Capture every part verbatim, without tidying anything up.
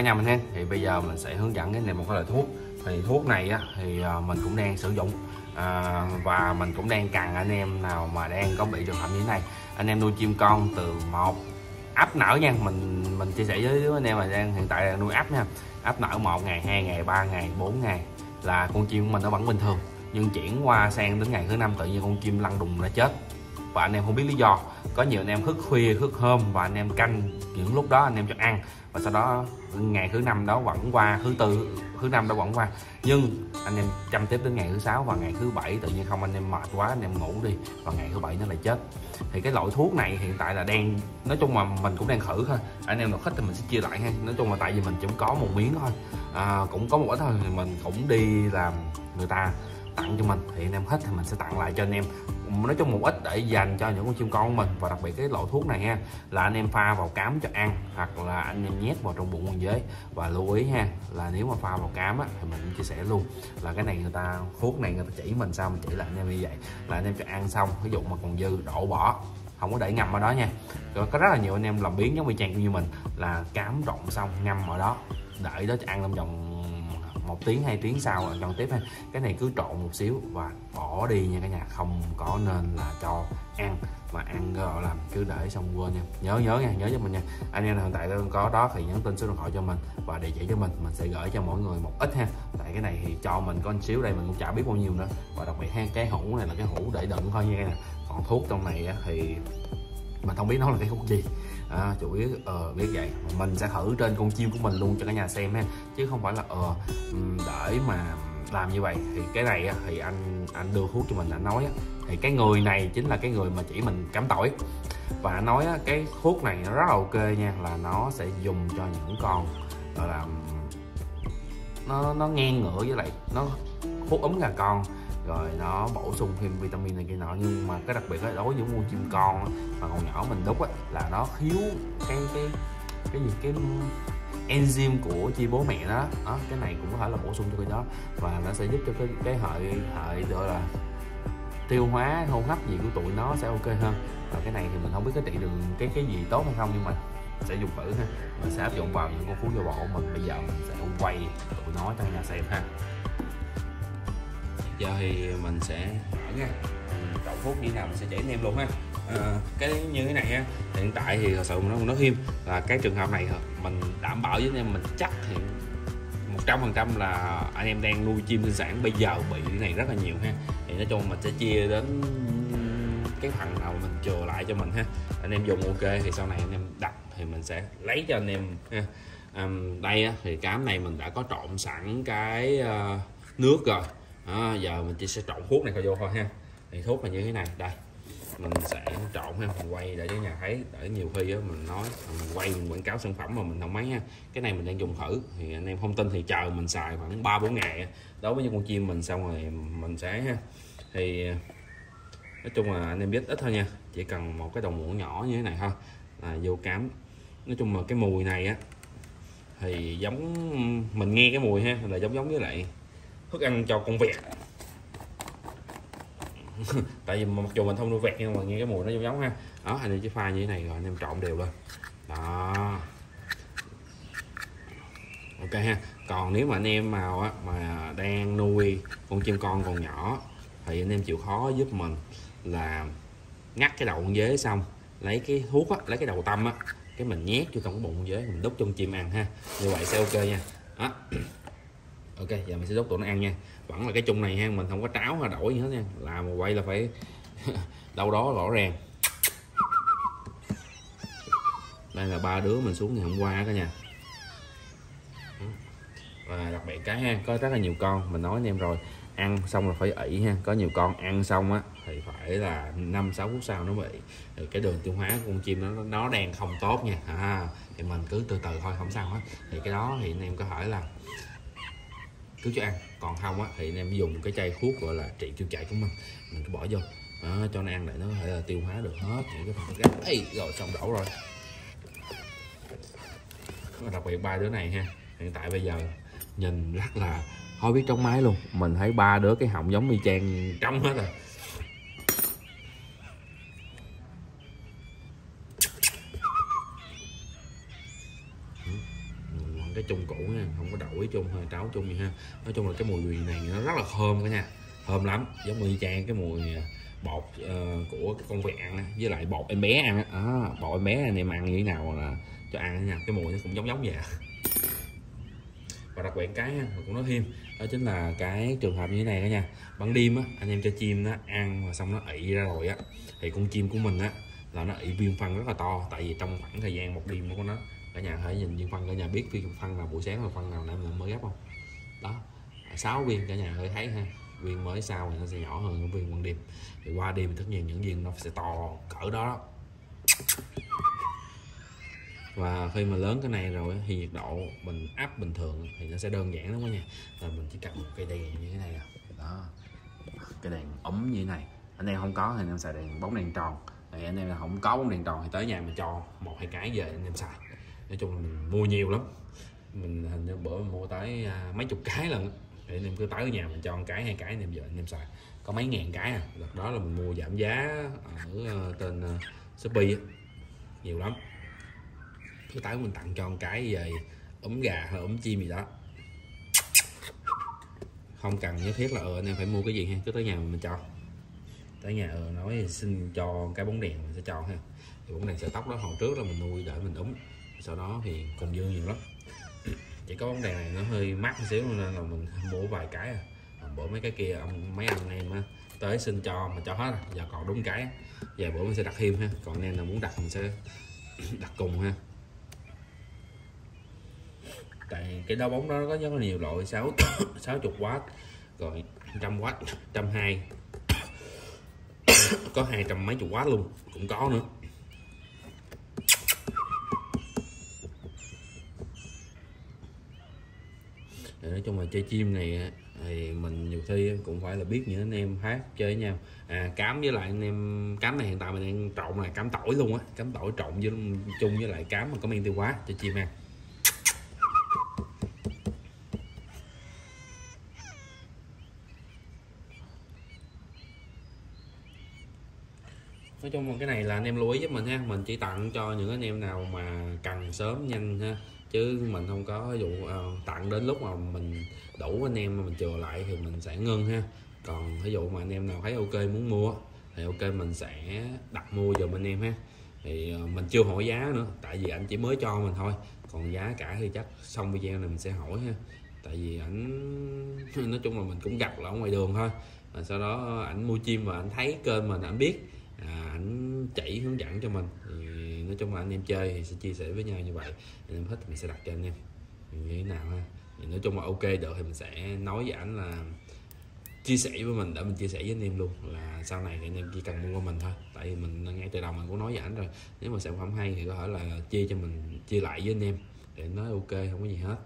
nhà mình ha. Thì bây giờ mình sẽ hướng dẫn cái này một cái loại thuốc. Thì thuốc này á thì mình cũng đang sử dụng à, và mình cũng đang cần anh em nào mà đang có bị trường hợp như thế này. Anh em nuôi chim con từ một ấp nở nha, mình mình chia sẻ với anh em là đang hiện tại là nuôi ấp nha. Ấp nở một ngày, hai ngày, ba ngày, bốn ngày là con chim của mình nó vẫn bình thường, nhưng chuyển qua sang đến ngày thứ năm tự nhiên con chim lăn đùng nó chết và anh em không biết lý do. Có nhiều anh em thức khuya thức hôm và anh em canh những lúc đó anh em cho ăn, và sau đó ngày thứ năm đó vẫn qua, thứ tư thứ năm đó vẫn qua, nhưng anh em chăm tiếp đến ngày thứ sáu và ngày thứ bảy tự nhiên không, anh em mệt quá anh em ngủ đi và ngày thứ bảy nó lại chết. Thì cái loại thuốc này hiện tại là đang, nói chung là mình cũng đang thử thôi, anh em nào thích thì mình sẽ chia lại ha. Nói chung là tại vì mình chỉ có một miếng thôi, à, cũng có một ít thôi, thì mình cũng đi làm người ta tặng cho mình, thì anh em thích thì mình sẽ tặng lại cho anh em, nói chung một ít để dành cho những con chim con của mình. Và đặc biệt cái loại thuốc này ha là anh em pha vào cám cho ăn hoặc là anh em nhét vào trong bụng con dế. Và lưu ý ha là nếu mà pha vào cám á, thì mình cũng chia sẻ luôn là cái này người ta, thuốc này người ta chỉ mình sao mình chỉ là anh em như vậy, là anh em cho ăn xong ví dụ mà còn dư đổ bỏ, không có để ngâm ở đó nha. Rồi có rất là nhiều anh em làm biến giống như chang như mình là cám trộn xong ngâm ở đó đợi đó cho ăn trong vòng một tiếng hai tiếng sau rồi cho tiếp ha. Cái này cứ trộn một xíu và bỏ đi nha cả nhà, không có nên là cho ăn, mà ăn gọi là cứ để xong quên nha. Nhớ nhớ nha, nhớ cho mình nha. Anh em hiện tại có đó thì nhắn tin số điện thoại cho mình và địa chỉ cho mình, mình sẽ gửi cho mỗi người một ít ha. Tại cái này thì cho mình có một xíu đây mình cũng chả biết bao nhiêu nữa. Và đặc biệt ha, cái hũ này là cái hũ để đựng thôi nha. Còn thuốc trong này thì mình không biết nó là cái thuốc gì, à, chủ yếu ờ, biết vậy mình sẽ thử trên con chim của mình luôn cho cả nhà xem ha, chứ không phải là ờ để mà làm như vậy. Thì cái này thì anh anh đưa thuốc cho mình, anh nói thì cái người này chính là cái người mà chỉ mình cắm tỏi, và anh nói cái thuốc này nó rất là ok nha, là nó sẽ dùng cho những con gọi là nó nó ngang ngửa, với lại nó hút ấm gà con, rồi nó bổ sung thêm vitamin này kia nọ. Nhưng mà cái đặc biệt là đối với những con chim con mà còn nhỏ mình đúc á, là nó thiếu cái cái cái gì cái enzyme của chi bố mẹ đó. đó cái này cũng có thể là bổ sung cho cái đó, và nó sẽ giúp cho cái cái hệ hệ gọi là tiêu hóa hô hấp gì của tụi nó sẽ ok hơn. Và cái này thì mình không biết cái trị được cái cái gì tốt hay không, nhưng mà sẽ dùng thử ha, mình sẽ áp dụng vào những con phú vô bọ của mình. Bây giờ mình sẽ quay tụi nó cho nhà xem ha. Giờ thì mình sẽ hỏi nha, chọn thuốc như nào mình sẽ chỉ anh em luôn ha. À, cái như thế này ha, hiện tại thì thật sự mình nói thêm là cái trường hợp này mình đảm bảo với anh em, mình chắc thì một trăm phần trăm là anh em đang nuôi chim sinh sản bây giờ bị cái này rất là nhiều ha. Thì nói chung mình sẽ chia đến cái phần nào mình chừa lại cho mình ha. Anh em dùng ok thì sau này anh em đặt thì mình sẽ lấy cho anh em ha. À, đây á, thì cám này mình đã có trộn sẵn cái uh, nước rồi. À, giờ mình chỉ sẽ trộn thuốc này vô thôi ha. Thì thuốc là như thế này, đây mình sẽ trộn ha, mình quay để cho nhà thấy, để nhiều khi á mình nói mình quay mình quảng cáo sản phẩm mà mình không mấy ha. Cái này mình đang dùng thử, thì anh em không tin thì chờ mình xài khoảng ba bốn ngày đối với những con chim mình, xong rồi mình sẽ ha. Thì nói chung là anh em biết ít thôi nha, chỉ cần một cái đầu muỗng nhỏ như thế này thôi là vô cám. Nói chung là cái mùi này á thì giống, mình nghe cái mùi ha là giống giống với lại thức ăn cho con vẹt. Tại vì mặc dù mình không nuôi vẹt nhưng mà nghe cái mùi nó giống giống ha. Đó, anh em chỉ pha như thế này rồi anh em trộn đều lên đó, ok ha. Còn nếu mà anh em nào á mà đang nuôi con chim con còn nhỏ thì anh em chịu khó giúp mình là ngắt cái đầu con dế xong lấy cái thuốc á, lấy cái đầu tâm á, cái mình nhét vô trong cái bụng con dế, mình đút cho con chim ăn ha, như vậy sẽ ok nha. Đó. Ok, giờ mình sẽ đút tụi nó ăn nha. Vẫn là cái chung này ha, mình không có tráo hay đổi gì hết nha, làm mà quay là phải đâu đó rõ ràng. Đây là ba đứa mình xuống ngày hôm qua cả nhà. Và đặc biệt cái ha, có rất là nhiều con, mình nói anh em rồi, ăn xong là phải ị ha. Có nhiều con ăn xong á thì phải là năm sáu phút sau nó bị, thì cái đường tiêu hóa của con chim nó nó đang không tốt nha. À, thì mình cứ từ từ thôi, không sao hết. Thì cái đó thì anh em có thể là cứ cho ăn, còn không á thì anh em dùng cái chai thuốc gọi là trị tiêu chảy của mình, mình cứ bỏ vô đó, cho nó ăn để nó có thể là tiêu hóa được hết những cái phần gắt ấy. Rồi xong đổ rồi. Đặc biệt ba đứa này ha, hiện tại bây giờ nhìn rất là thôi biết trống máy luôn, mình thấy ba đứa cái họng giống y chang trống hết rồi. cái chung cũ nha, không có đổi chung hay tráo chung gì ha. Nói chung là cái mùi này nó rất là thơm cả nha, thơm lắm, giống như chang cái mùi bột uh, của cái con vẹn với lại bột em bé ăn á. À, bột em bé anh em ăn như thế nào là cho ăn nha, cái mùi nó cũng giống giống vậy. Và đặc biệt cái mà cũng nói thêm đó chính là cái trường hợp như thế này đó nha, ban đêm á anh em cho chim nó ăn và xong nó ị ra rồi á thì con chim của mình á là nó ị viêm phân rất là to, tại vì trong khoảng thời gian một đêm của nó, cả nhà hãy nhìn viên phân, cả nhà biết viên phân nào buổi sáng và phân nào nam là mới gấp không? Đó, sáu viên cả nhà hơi thấy ha, viên mới sau thì nó sẽ nhỏ hơn viên ban đêm, thì qua đêm tất nhiên những viên nó sẽ to cỡ đó. Và khi mà lớn cái này rồi thì nhiệt độ mình áp bình thường thì nó sẽ đơn giản lắm đó nha, là mình chỉ cầm một cây đèn như thế này à. Đó, cái đèn ấm như thế này, anh em không có thì anh em xài đèn bóng đèn tròn, thì anh em là không có bóng đèn tròn thì tới nhà mình cho một hai cái về anh em xài. Nói chung là mình mua nhiều lắm, mình hình như bữa mình mua tới mấy chục cái lần, thì anh em cứ tới nhà mình cho một cái hai cái anh em về anh em xài, có mấy ngàn cái à. Đợt đó là mình mua giảm giá ở tên Shopee nhiều lắm, cứ tới mình tặng cho một cái về ấm gà hay ấm chim gì đó, không cần nhất thiết là ờ anh em phải mua cái gì ha, cứ tới nhà mình, mình cho tới nhà ờ nói xin cho cái bóng đèn mình sẽ cho ha. Thì bóng đèn sợi tóc đó hồi trước là mình nuôi để mình ấm, sau đó thì còn dư nhiều lắm, chỉ có bóng đèn này nó hơi mắc một xíu nên là mình mua vài cái à. Bữa mấy cái kia ông mấy anh em á tới xin cho mà cho hết rồi, giờ còn đúng cái vài bữa mình sẽ đặt thêm ha, còn anh em nào muốn đặt mình sẽ đặt cùng ha. Tại cái đo bóng đó nó có rất là nhiều loại, sáu sáu mươi W rồi trăm W, trăm hai, có hai trăm mấy chục W luôn cũng có nữa. Để nói chung là chơi chim này thì mình nhiều khi cũng phải là biết những anh em khác chơi với nhau. À, cám với lại anh em, cám này hiện tại mình đang trộn là cám tỏi luôn á, cám tỏi trộn với chung với lại cám mà có men tiêu hóa cho chim ăn. Nói chung là cái này là anh em lưu ý giúp mình ha, mình chỉ tặng cho những anh em nào mà cần sớm nhanh ha, chứ mình không có ví dụ uh, tặng đến lúc mà mình đủ anh em mà mình chừa lại thì mình sẽ ngưng ha. Còn ví dụ mà anh em nào thấy ok muốn mua thì ok mình sẽ đặt mua giùm anh em ha. Thì uh, mình chưa hỏi giá nữa, tại vì anh chỉ mới cho mình thôi, còn giá cả thì chắc xong video này mình sẽ hỏi ha. Tại vì ảnh nói chung là mình cũng gặp là ở ngoài đường thôi, và sau đó ảnh mua chim và anh thấy kênh mình anh biết, à, ảnh chỉ hướng dẫn cho mình, thì nói chung là anh em chơi thì sẽ chia sẻ với nhau như vậy, anh em thích thì mình sẽ đặt cho anh em như thế nào ha. Thì nói chung là ok được thì mình sẽ nói với ảnh là chia sẻ với mình để mình chia sẻ với anh em luôn, là sau này thì anh em chỉ cần mua qua mình thôi, tại vì mình ngay từ đầu mình cũng nói với ảnh rồi, nếu mà sản phẩm hay thì có thể là chia cho mình, chia lại với anh em, để nói ok không có gì hết.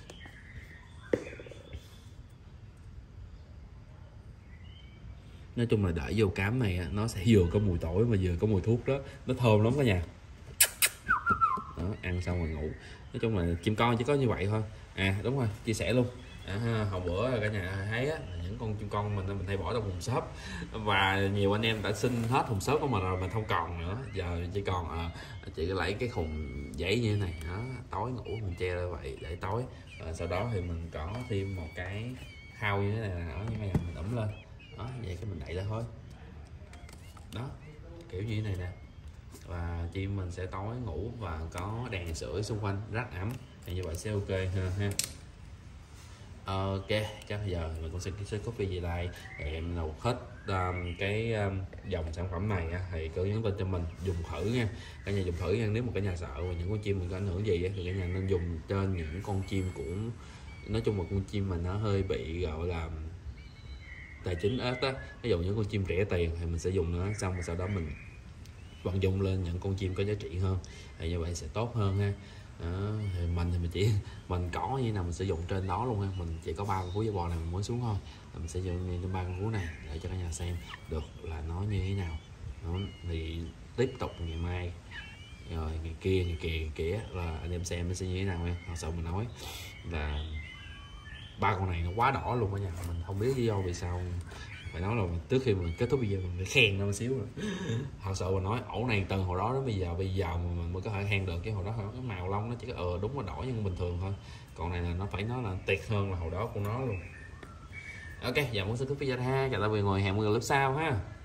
Nói chung là đợi vô cám này nó sẽ vừa có mùi tỏi mà vừa có mùi thuốc đó, nó thơm lắm cả nhà. Đó, ăn xong rồi ngủ. Nói chung là chim con chỉ có như vậy thôi. À đúng rồi, chia sẻ luôn. À, hồi bữa cả nhà thấy á, những con chim con mình mình hay bỏ trong thùng xốp, và nhiều anh em đã xin hết thùng xốp của mình rồi, mình không còn nữa, giờ chỉ còn à, chỉ lấy cái thùng giấy như thế này đó, tối ngủ mình che ra vậy để tối, à, sau đó thì mình có thêm một cái thau như thế này đó, như này mình ấm lên đó, vậy cái mình đậy ra thôi đó, kiểu như thế này nè, và chim mình sẽ tối ngủ và có đèn sưởi xung quanh rất ấm, thì như vậy sẽ ok ha, ha. Ok, chắc giờ mình cũng sẽ sẽ copy về đây, em nào hết um, cái um, dòng sản phẩm này á, thì cứ nhắn tin cho mình dùng thử nha, cả nhà dùng thử nha. Nếu mà cả nhà sợ và những con chim mình có ảnh hưởng gì á, thì cả nhà nên dùng trên những con chim cũng nói chung một con chim mà nó hơi bị gọi là tài chính ếch á, ví dụ những con chim rẻ tiền thì mình sẽ dùng nó, xong rồi sau đó mình vận dụng lên những con chim có giá trị hơn, thì như vậy sẽ tốt hơn ha. Đó, thì mình thì mình chỉ mình có như nào mình sử dụng trên đó luôn ha, mình chỉ có ba con vú da bò này mình mới xuống thôi, mình sẽ dùng trên ba con vú này để cho cả nhà xem được là nó như thế nào. Đó, thì tiếp tục ngày mai rồi ngày kia ngày kia ngày kia là anh em xem nó sẽ như thế nào ha. Thật sự mình nói là ba con này nó quá đỏ luôn cả nhà, mình không biết lý do vì sao phải nói là trước khi mình kết thúc video mình phải khen nó một xíu rồi. Thật sự mình nói ổ này từ hồi đó đến bây giờ bây giờ mà mình mới có thể khen được, cái hồi đó cái màu lông nó chỉ có ờ đúng là đỏ nhưng bình thường thôi, còn này là nó phải nói là tuyệt hơn là hồi đó của nó luôn. Ok, giờ muốn xin kết thúc video ha, chào tạm biệt, ngồi hẹn mọi người lớp sau ha.